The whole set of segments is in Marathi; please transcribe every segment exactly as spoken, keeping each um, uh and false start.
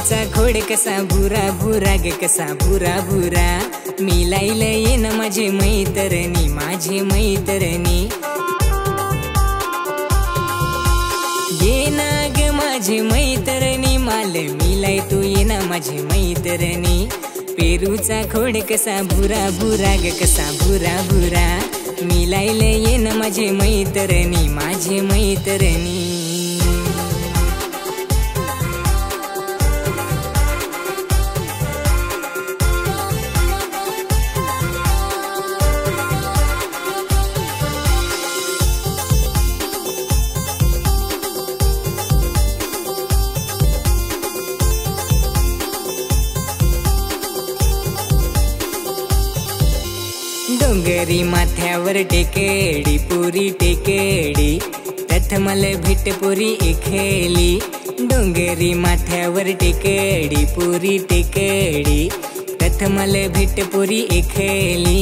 पेरूचा खोड कसा भुरा भुरा ग कसा भुरा भुरा मिलायला येन माझे मैतरणी माझे मैतरणी येना ग माझे मैतरणी माल मिलाय तू येना माझे मैतरणी पेरूचा खोड कसा भुरा भुरा ग कसा भुरा भुरा मिलायला येन माझे मैतरणी माझे मैतरणी डोंगरी माथ्यावर टेकडी पुरी टेकडी तथ मला भेट पुरी एखेली डोंगरी माथ्यावर टेकडी पुरी टेकडी तथ मला भेट पुरी एखेली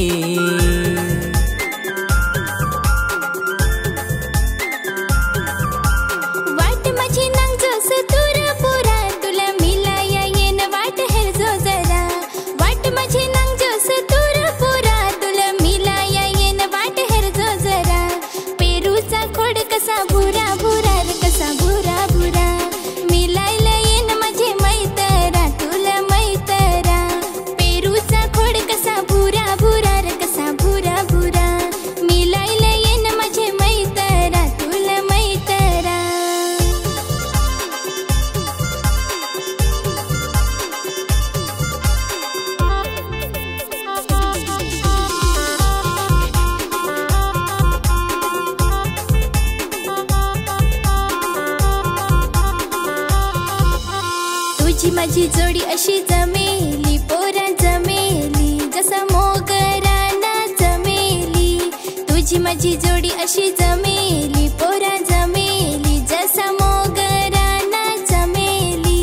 तुझी माझी जोडी अशी जमेली पोरा जमेली जसा मोगराना जमेली तुझी माझी जोडी अशी जमेली पोरा जमेली जसा मोगराना जमेली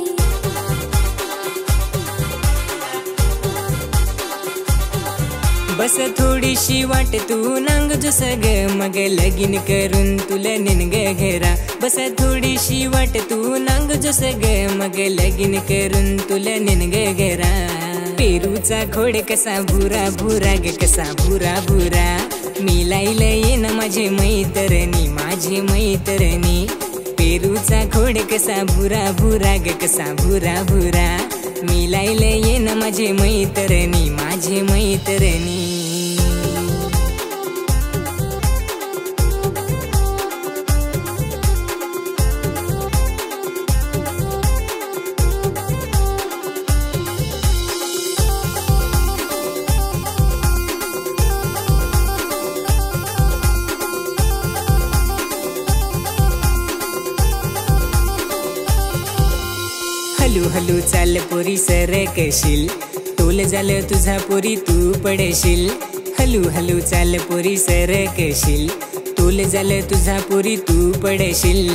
बस थोडीशी वाट तू नांग जो सग मग लगीन करून तुला निनग घरा बस थोडीशी वाट तू नांग जो सग मग लगीन करून तुला निनग घरा पेरूचा खोड कसा भुरा भुरा ग कसा भुरा भुरा मिलायला येन माझे मैतरणी माझे मैतरणी पेरूचा खोड कसा भुरा भुरा ग कसा भुरा भुरा मिलायला येन माझे मैतरणी माझे मैतरणी हलू हलू चाल पोरी सरकशील तोल झालं तुझा पोरी तू पडशील हलू हलू चाल पोरी सरकशील तोल झालं तुझा पोरी तू पडशील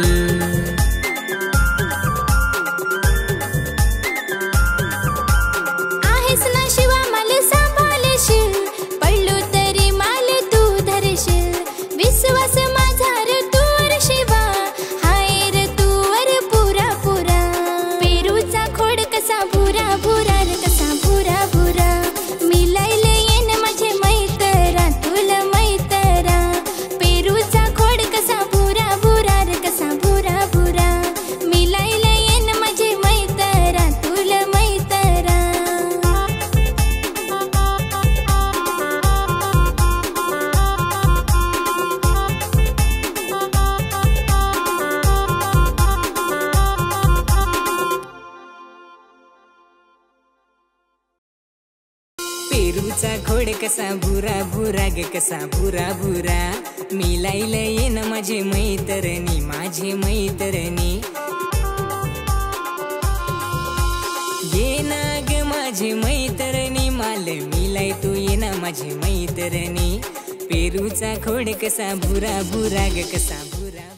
आहेस ना शिवा मला सांभाळशील पडलो तरी माल तू धरशील विश्वास माझा रे तू वर शिवा हाय रे तू वर पुरा पुरा पेरूचा खोड कसा भुरा भुरा रे कसा भुरा भुरा मिलायला येन माझे मैतरा तुला मैतरा पेरूचा खोड कसा भुरा भुरा रे कसा भुरा भुरा मिलायला येन माझे मैतरा तुला मैतरा पेरूचा खोड कसा भुरा भुरा ग कसा भुरा भुरा मिलायला येन माझे मैतरणी माझे मैतरणी येना ग माझे मैतरणी माल मिलाय तू येना माझे मैतरणी पेरूचा खोड कसा भुरा भुरा ग कसा